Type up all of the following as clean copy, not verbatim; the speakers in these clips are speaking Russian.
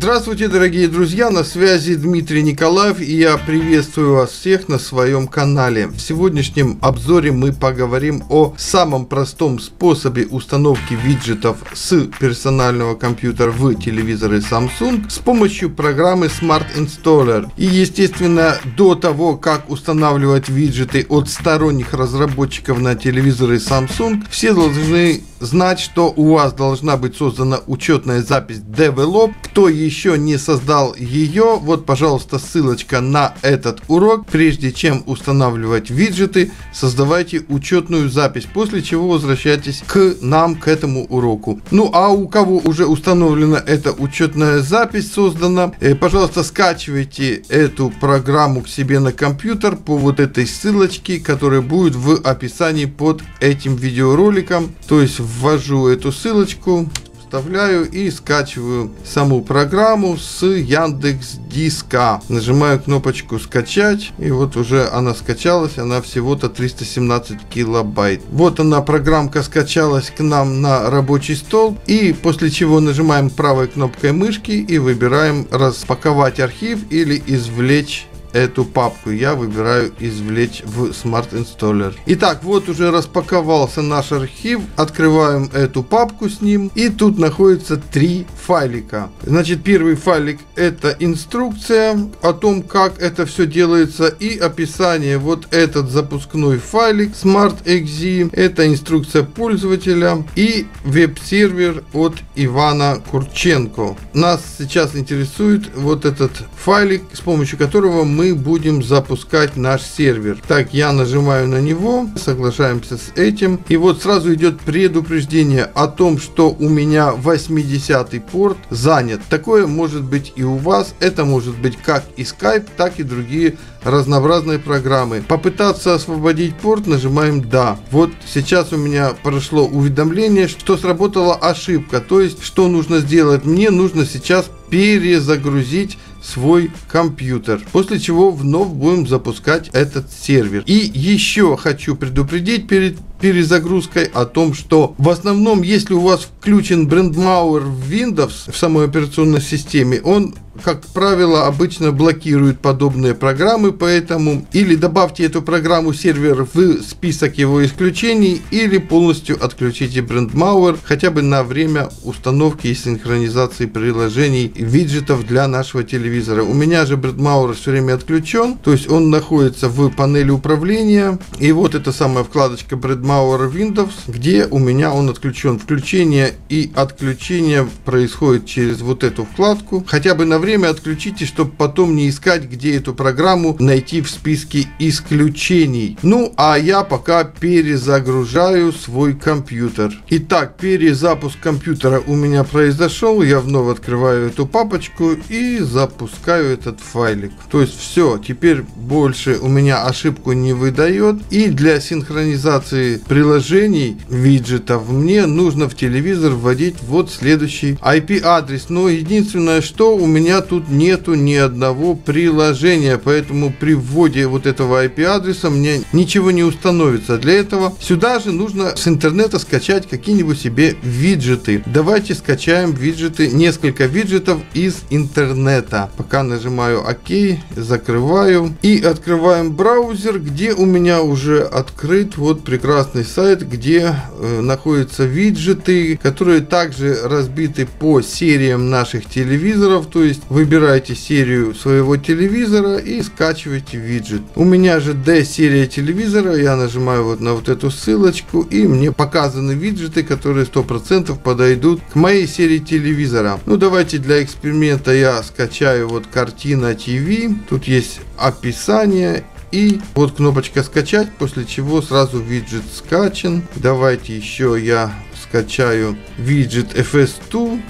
Здравствуйте, дорогие друзья, на связи Дмитрий Николаев, и я приветствую вас всех на своем канале. В сегодняшнем обзоре мы поговорим о самом простом способе установки виджетов с персонального компьютера в телевизоры Samsung с помощью программы Smart Installer. И, естественно, до того, как устанавливать виджеты от сторонних разработчиков на телевизоры Samsung, все должны знать, что у вас должна быть создана учетная запись Develop. Кто еще не создал ее, вот, пожалуйста, ссылочка на этот урок. Прежде чем устанавливать виджеты, создавайте учетную запись, после чего возвращайтесь к нам, к этому уроку. Ну, а у кого уже установлена эта учетная запись, создана, пожалуйста, скачивайте эту программу к себе на компьютер по вот этой ссылочке, которая будет в описании под этим видеороликом. То есть ввожу эту ссылочку, вставляю и скачиваю саму программу с Яндекс.Диска. Нажимаю кнопочку скачать, и вот уже она скачалась, она всего-то 317 килобайт. Вот она, программка, скачалась к нам на рабочий стол, и после чего нажимаем правой кнопкой мышки и выбираем распаковать архив или извлечь эту папку. Я выбираю извлечь в Smart Installer. Итак, вот уже распаковался наш архив. Открываем эту папку с ним. И тут находится 3 файлика. Значит, первый файлик — это инструкция о том, как это все делается, и описание. Вот этот запускной файлик Smart.exe — это инструкция пользователя, и веб-сервер от Ивана Курченко. Нас сейчас интересует вот этот файлик, с помощью которого мы будем запускать наш сервер. Так, я нажимаю на него, соглашаемся с этим, и вот сразу идет предупреждение о том, что у меня 80-й порт занят. Такое может быть и у вас. Это может быть как и Skype, так и другие разнообразные программы. Попытаться освободить порт, нажимаем «Да». Вот сейчас у меня прошло уведомление, что сработала ошибка. То есть, что нужно сделать? Мне нужно сейчас перезагрузить свой компьютер, после чего вновь будем запускать этот сервер. И еще хочу предупредить перед перезагрузкой о том, что в основном, если у вас включен BrandMauer в Windows, в самой операционной системе, он, как правило, обычно блокирует подобные программы, поэтому или добавьте эту программу сервер в список его исключений, или полностью отключите BrandMauer хотя бы на время установки и синхронизации приложений виджетов для нашего телевизора. У меня же BrandMauer все время отключен, то есть он находится в панели управления, и вот эта самая вкладочка BrandMauer Windows, где у меня он отключен. Включение и отключение происходит через вот эту вкладку. Хотя бы на время отключите, чтобы потом не искать, где эту программу найти в списке исключений. Ну, а я пока перезагружаю свой компьютер. Итак, перезапуск компьютера у меня произошел. Я вновь открываю эту папочку и запускаю этот файлик. То есть все, теперь больше у меня ошибку не выдает. И для синхронизации приложений виджетов мне нужно в телевизор вводить вот следующий IP-адрес. Но единственное, что у меня тут нету ни одного приложения, поэтому при вводе вот этого IP-адреса мне ничего не установится. Для этого сюда же нужно с интернета скачать какие-нибудь себе виджеты. Давайте скачаем виджеты, несколько виджетов из интернета. Пока нажимаю ОК, закрываю и открываем браузер, где у меня уже открыт вот прекрасный сайт, где находятся виджеты, которые также разбиты по сериям наших телевизоров. То есть выбирайте серию своего телевизора и скачивайте виджет. У меня же D-серия телевизора, я нажимаю вот на вот эту ссылочку, и мне показаны виджеты, которые 100% подойдут к моей серии телевизора. Ну, давайте для эксперимента я скачаю вот Картина ТВ. Тут есть описание. И вот кнопочка скачать, после чего сразу виджет скачан. Давайте еще я скачаю виджет FS2.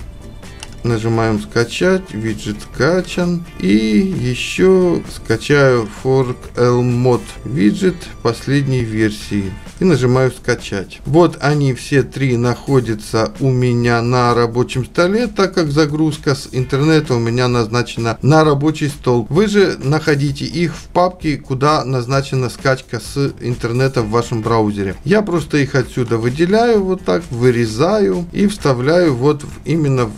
Нажимаем скачать, виджет скачан. И еще скачаю Fork L-Mod виджет последней версии. И нажимаю скачать. Вот они все 3 находятся у меня на рабочем столе, так как загрузка с интернета у меня назначена на рабочий стол. Вы же находите их в папке, куда назначена скачка с интернета в вашем браузере. Я просто их отсюда выделяю, вот так вырезаю и вставляю вот именно в эту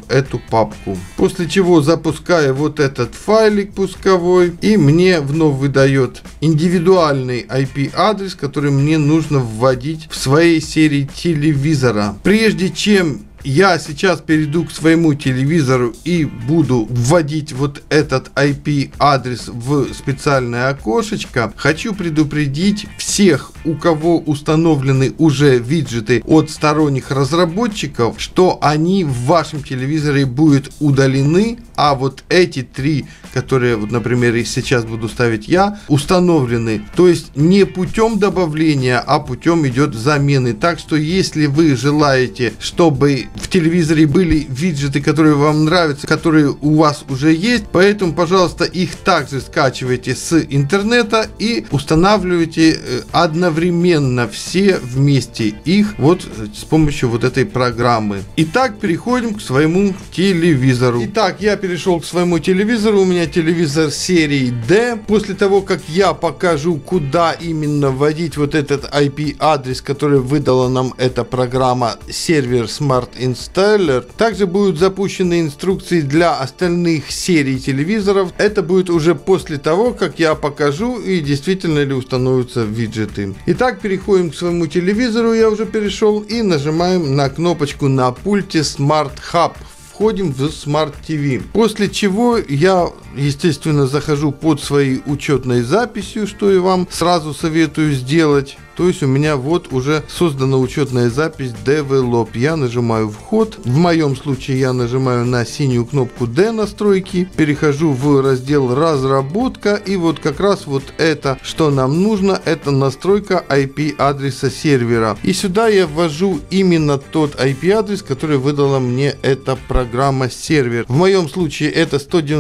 папку. После чего запускаю вот этот файлик пусковой, и мне вновь выдает индивидуальный IP-адрес, который мне нужно вводить в своей серии телевизора. Прежде чем я сейчас перейду к своему телевизору и буду вводить вот этот IP-адрес в специальное окошечко, хочу предупредить всех, у кого установлены уже виджеты от сторонних разработчиков, что они в вашем телевизоре будут удалены, а вот эти три, которые, вот, например, и сейчас буду ставить я, установлены. То есть не путем добавления, а путем идет замены. Так что если вы желаете, чтобы в телевизоре были виджеты, которые вам нравятся, которые у вас уже есть, поэтому, пожалуйста, их также скачивайте с интернета и устанавливайте одновременно все вместе их вот с помощью вот этой программы. Итак, переходим к своему телевизору. Итак, я перешел к своему телевизору. У меня телевизор серии D. После того, как я покажу, куда именно вводить вот этот IP-адрес, который выдала нам эта программа сервер Smart Installer, также будут запущены инструкции для остальных серий телевизоров. Это будет уже после того, как я покажу и действительно ли установятся виджеты. Итак, переходим к своему телевизору. Я уже перешел и нажимаем на кнопочку на пульте Smart Hub. Входим в Smart TV. После чего я, естественно, захожу под своей учетной записью, что и вам сразу советую сделать. То есть у меня вот уже создана учетная запись Develop. Я нажимаю вход. В моем случае я нажимаю на синюю кнопку D настройки. Перехожу в раздел разработка. И вот как раз вот это, что нам нужно, это настройка IP-адреса сервера. И сюда я ввожу именно тот IP-адрес, который выдала мне эта программа сервер. В моем случае это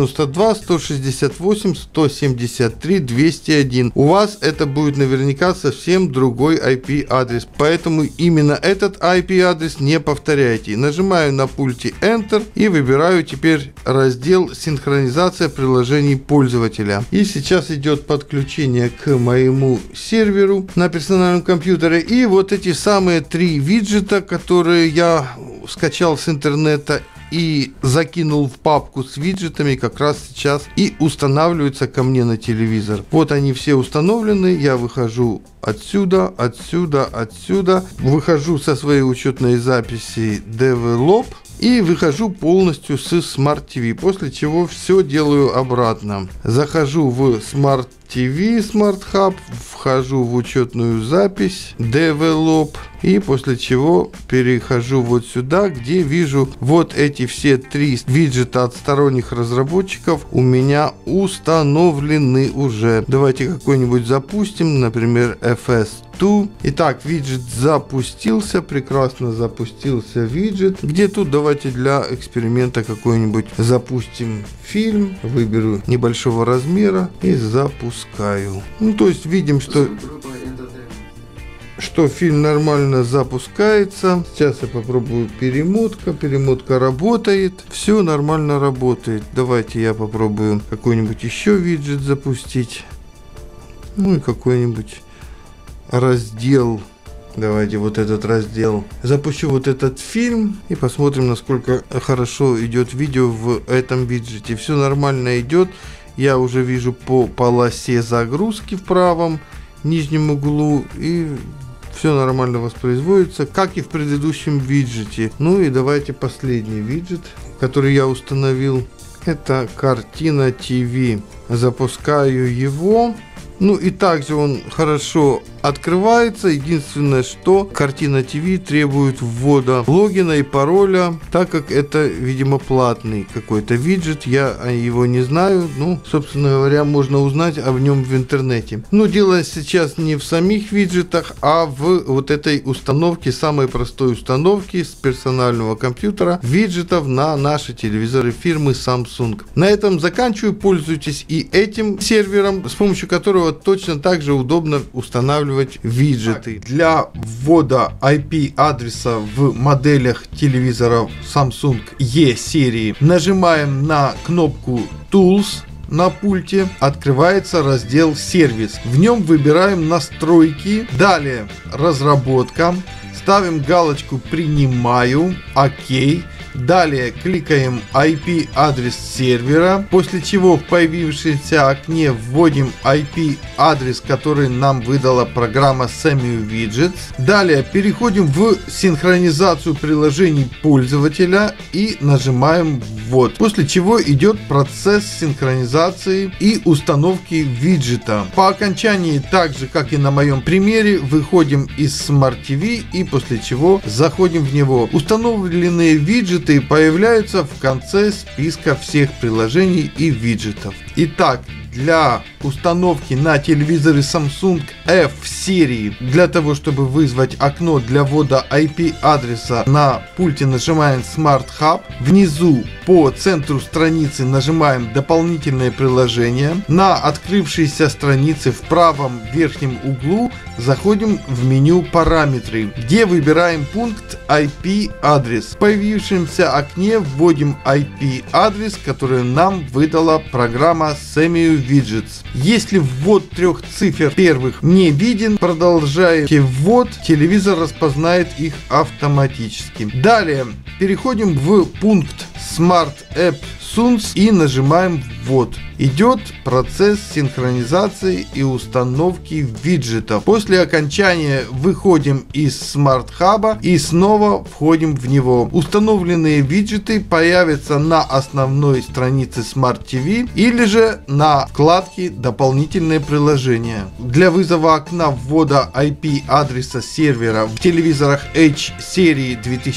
192.168.173.201. У вас это будет наверняка совсем другой IP-адрес, поэтому именно этот IP-адрес не повторяйте. Нажимаю на пульте Enter и выбираю теперь раздел синхронизация приложений пользователя. И сейчас идет подключение к моему серверу на персональном компьютере. И вот эти самые три виджета, которые я скачал с интернета и закинул в папку с виджетами, как раз сейчас и устанавливаются ко мне на телевизор. Вот они все установлены. Я выхожу отсюда, отсюда. Выхожу со своей учетной записи Develop и выхожу полностью с Smart TV. После чего все делаю обратно. Захожу в Smart TV, Smart Hub, вхожу в учетную запись Develop. И после чего перехожу вот сюда, где вижу вот эти все три виджета от сторонних разработчиков у меня установлены уже. Давайте какой-нибудь запустим, например, FS2. Итак, виджет запустился, прекрасно запустился виджет. Где тут давайте для эксперимента какой-нибудь запустим фильм. Выберу небольшого размера и запускаю. Ну, то есть видим, что фильм нормально запускается. Сейчас я попробую перемотка. Перемотка работает. Все нормально работает. Давайте я попробую какой-нибудь еще виджет запустить. Ну и какой-нибудь раздел. Давайте вот этот раздел. Запущу вот этот фильм и посмотрим, насколько хорошо идет видео в этом виджете. Все нормально идет. Я уже вижу по полосе загрузки в правом нижнем углу, и все нормально воспроизводится, как и в предыдущем виджете. Ну и давайте последний виджет, который я установил. Это Картина ТВ. Запускаю его. Ну и также он хорошо открывается. Единственное, что Картина ТВ требует ввода логина и пароля, так как это, видимо, платный какой-то виджет. Я его не знаю. Ну, собственно говоря, можно узнать о нем в интернете. Но дело сейчас не в самих виджетах, а в вот этой установке, самой простой установке с персонального компьютера виджетов на наши телевизоры фирмы Samsung. На этом заканчиваю. Пользуйтесь и этим сервером, с помощью которого точно так же удобно устанавливать виджеты. Для ввода IP-адреса в моделях телевизоров Samsung E серии нажимаем на кнопку Tools на пульте, открывается раздел «Сервис». В нем выбираем настройки, далее разработка, ставим галочку «Принимаю», «Ок». Далее кликаем IP-адрес сервера, после чего в появившемся окне вводим IP-адрес, который нам выдала программа SemiWidgets. Далее переходим в синхронизацию приложений пользователя и нажимаем «Ввод», после чего идет процесс синхронизации и установки виджета. По окончании, так же как и на моем примере, выходим из Smart TV и после чего заходим в него. Установленные виджеты появляются в конце списка всех приложений и виджетов. Итак, для установки на телевизоры Samsung F серии, для того чтобы вызвать окно для ввода IP-адреса, на пульте нажимаем Smart Hub, внизу по центру страницы нажимаем дополнительные приложения, на открывшейся странице в правом верхнем углу заходим в меню параметры, где выбираем пункт IP-адрес. В появившемся окне вводим IP-адрес, который нам выдала программа SemiWidgets. Если ввод 3 цифр первых не виден, продолжаете ввод, телевизор распознает их автоматически. Далее переходим в пункт Smart App Sounds и нажимаем «Ввод». Идет процесс синхронизации и установки виджетов. После окончания выходим из Smart Hub и снова входим в него. Установленные виджеты появятся на основной странице Smart TV или же на вкладке «Дополнительные приложения». Для вызова окна ввода IP-адреса сервера в телевизорах H серии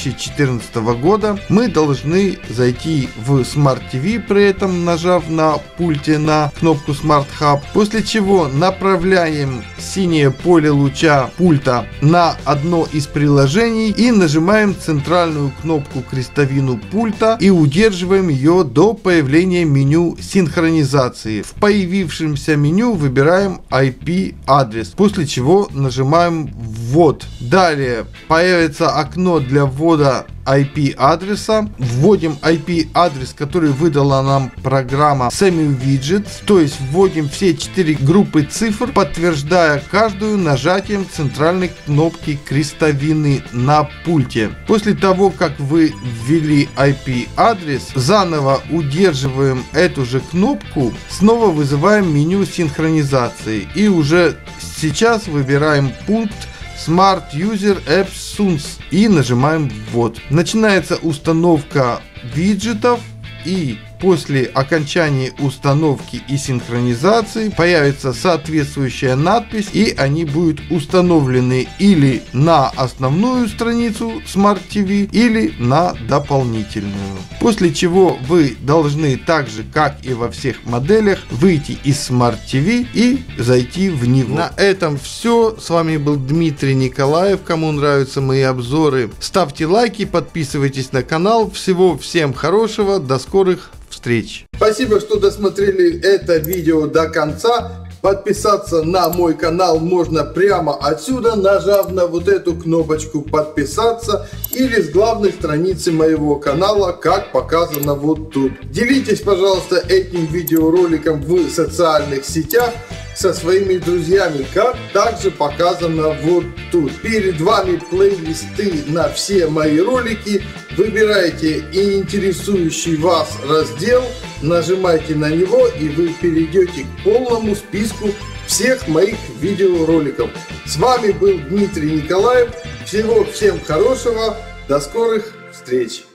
2014 года мы должны зайти в Smart TV, при этом нажав на пульте на кнопку Smart Hub, после чего направляем синее поле луча пульта на одно из приложений и нажимаем центральную кнопку крестовину пульта и удерживаем ее до появления меню синхронизации. В появившемся меню выбираем IP-адрес, после чего нажимаем «Ввод». Далее появится окно для ввода IP-адреса. Вводим IP-адрес, который выдала нам программа SemiWidgets, то есть вводим все 4 группы цифр, подтверждая каждую нажатием центральной кнопки крестовины на пульте. После того, как вы ввели IP-адрес, заново удерживаем эту же кнопку, снова вызываем меню синхронизации и уже сейчас выбираем пункт Smart User App Sounds и нажимаем «Ввод». Начинается установка виджетов, и после окончания установки и синхронизации появится соответствующая надпись, и они будут установлены или на основную страницу Smart TV, или на дополнительную. После чего вы должны, так же как и во всех моделях, выйти из Smart TV и зайти в него. На этом все. С вами был Дмитрий Николаев. Кому нравятся мои обзоры, ставьте лайки, подписывайтесь на канал. Всего всем хорошего, до скорых встреч. Спасибо, что досмотрели это видео до конца. Подписаться на мой канал можно прямо отсюда, нажав на вот эту кнопочку «Подписаться», или с главной страницы моего канала, как показано вот тут. Делитесь, пожалуйста, этим видеороликом в социальных сетях со своими друзьями, как также показано вот тут. Перед вами плейлисты на все мои ролики. Выбирайте интересующий вас раздел, нажимайте на него, и вы перейдете к полному списку всех моих видеороликов. С вами был Дмитрий Николаев. Всего всем хорошего. До скорых встреч.